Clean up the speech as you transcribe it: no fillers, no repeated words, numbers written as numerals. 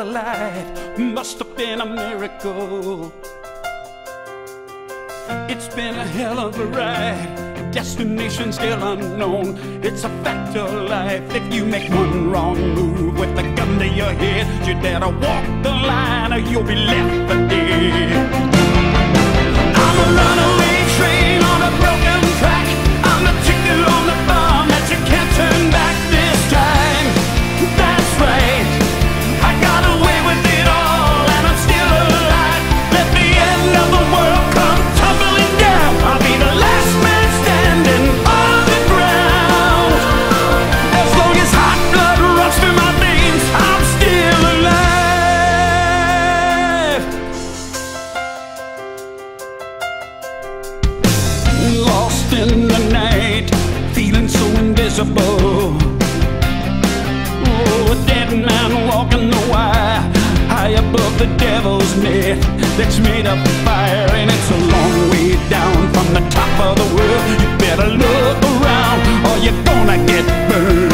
alive. Must have been a miracle. It's been a hell of a ride, destination still unknown. It's a fact of life. If you make one wrong move with a gun to your head, you better walk the line or you'll be left for dead. I'm a runaway train on a broken track. I'm a ticket on the bomb that you can't turn back this time. That's right, I got away with it all and I'm still alive. Let the end of the world come tumbling down, I'll be the last man standing on the ground. As long as hot blood runs through my veins, I'm still alive. Lost in the night, feeling so invisible. Oh, a dead man walking the wire, high above the devil's net that's made of fire, and it's a long way down from the top of the world. You better look around or you're gonna get burned.